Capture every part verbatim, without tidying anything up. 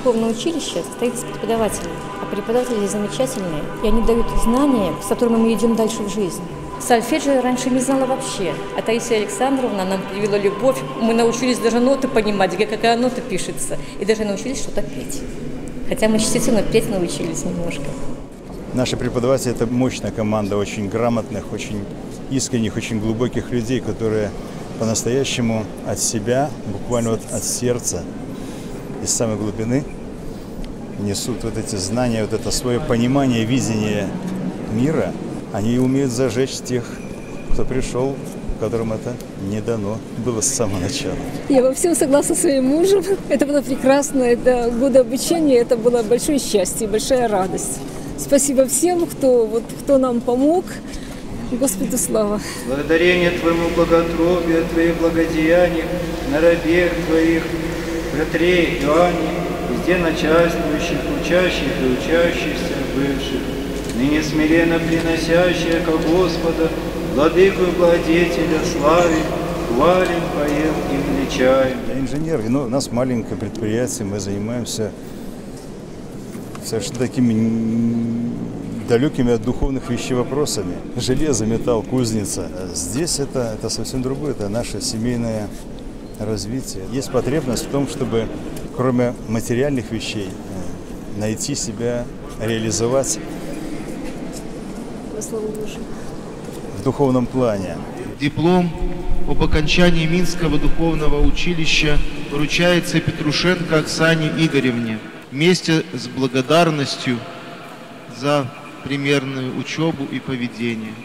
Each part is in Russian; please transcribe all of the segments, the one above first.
духовное училище состоит из преподавателей, а преподаватели замечательные, и они дают знания, с которыми мы идем дальше в жизнь. Сольфеджио я раньше не знала вообще, а Таисия Александровна нам привила любовь, мы научились даже ноты понимать, где какая нота пишется, и даже научились что-то петь. Хотя мы частично петь научились немножко. Наши преподаватели – это мощная команда очень грамотных, очень искренних, очень глубоких людей, которые по-настоящему от себя, буквально вот от сердца, из самой глубины несут вот эти знания, вот это свое понимание, видение мира. Они умеют зажечь тех, кто пришел, которым это не дано было с самого начала. Я во всем согласна со своим мужем. Это было прекрасно, это годы обучения, это было большое счастье, большая радость. Спасибо всем, кто, вот, кто нам помог. Господу слава. Благодарение Твоему благотрубию, Твоих благодеяниях, на рабе Твоих, братрей Иоанне, везде начальствующих, учащих и учащихся бывших, ныне смиренно приносящих ко Господа, Владыку и Благодетеля, славе, хвалим, поем и величаем. Я инженер, но у нас маленькое предприятие, мы занимаемся совершенно такими далекими от духовных вещей вопросами. Железо, металл, кузница. Здесь это, это совсем другое, это наше семейное развитие. Есть потребность в том, чтобы кроме материальных вещей найти себя, реализовать в духовном плане. Диплом об окончании Минского духовного училища вручается Петрушенко Оксане Игоревне вместе с благодарностью за примерную учебу и поведение.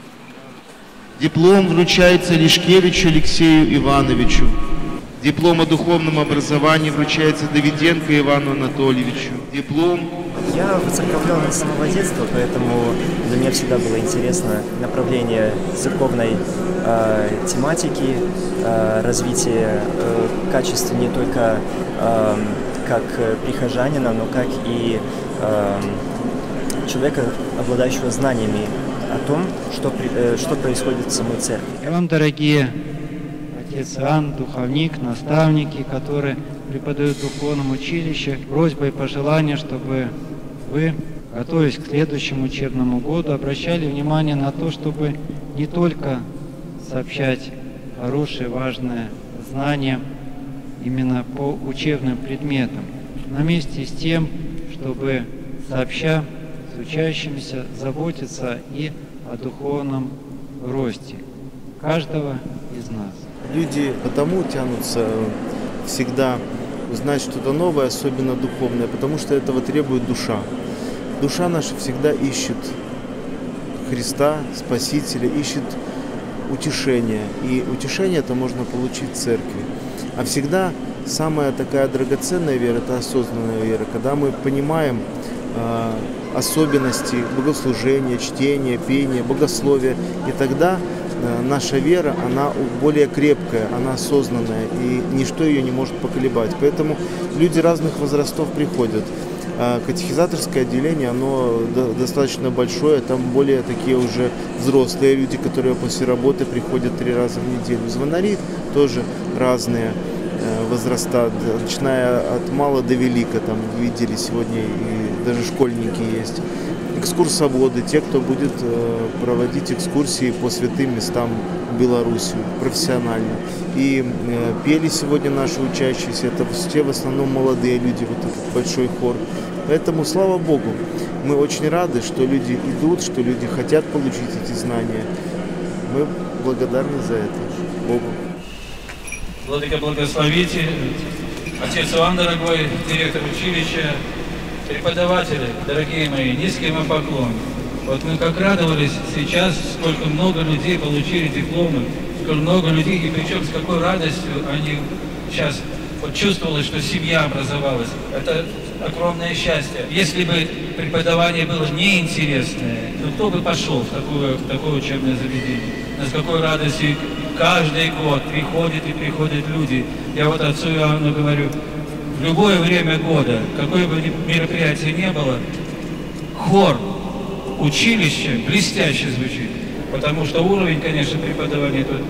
Диплом вручается Лишкевичу Алексею Ивановичу. Диплом о духовном образовании вручается Давиденко Ивану Анатольевичу. Диплом... Я воцерковлен с самого детства, поэтому для меня всегда было интересно направление церковной э, тематики, э, развитие э, качества не только э, как прихожанина, но как и э, человека, обладающего знаниями о том, что, э, что происходит в самой церкви. И вам, дорогие отец Иоанн, духовник, наставники, которые преподают в духовном училище, просьба и пожелание, чтобы вы, готовясь к следующему учебному году, обращали внимание на то, чтобы не только сообщать хорошие, важные знания именно по учебным предметам, но вместе с тем, чтобы, сообща с учащимися, заботиться и о духовном росте каждого из нас. Люди потому тянутся всегда узнать что-то новое, особенно духовное, потому что этого требует душа. Душа наша всегда ищет Христа, Спасителя, ищет утешения. И утешение это можно получить в церкви. А всегда самая такая драгоценная вера – это осознанная вера, когда мы понимаем э, особенности богослужения, чтения, пения, богословия, и тогда наша вера, она более крепкая, она осознанная, и ничто ее не может поколебать. Поэтому люди разных возрастов приходят. Катехизаторское отделение, оно достаточно большое, там более такие уже взрослые люди, которые после работы приходят три раза в неделю. Звонари тоже разные возраста, начиная от мала до велика, там видели сегодня и даже школьники есть. Экскурсоводы, те, кто будет э, проводить экскурсии по святым местам Беларуси профессионально. И э, пели сегодня наши учащиеся, это все в основном молодые люди, вот этот большой хор. Поэтому, слава Богу, мы очень рады, что люди идут, что люди хотят получить эти знания. Мы благодарны за это Богу. Владыка, благословите, отец Иоанн, дорогой директор училища, преподаватели, дорогие мои, низкий вам поклон. Вот мы как радовались сейчас, сколько много людей получили дипломы, сколько много людей, и причем с какой радостью они сейчас вот чувствовали, что семья образовалась. Это огромное счастье. Если бы преподавание было неинтересное, то кто бы пошел в такое, в такое учебное заведение? Но с какой радостью каждый год приходят и приходят люди. Я вот отцу Иоанну говорю, в любое время года, какое бы мероприятие ни было, хор училища блестяще звучит. Потому что уровень, конечно, преподавания тут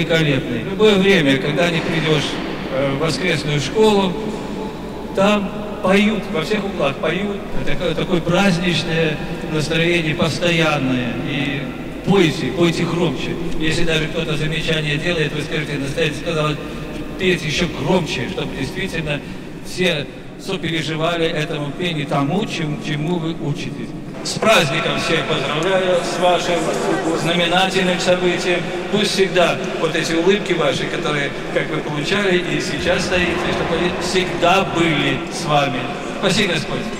великолепный. В любое время, когда не придешь в воскресную школу, там поют, во всех углах поют. Такое, такое праздничное настроение постоянное. И пойте, пойте громче. Если даже кто-то замечание делает, вы скажете, настоятель сказал, пейте еще громче, чтобы действительно все сопереживали этому пению, тому, чему, чему вы учитесь. С праздником всех поздравляю, с вашим знаменательным событием. Пусть всегда вот эти улыбки ваши, которые, как вы получали и сейчас стоите, чтобы они всегда были с вами. Спасибо, Господь.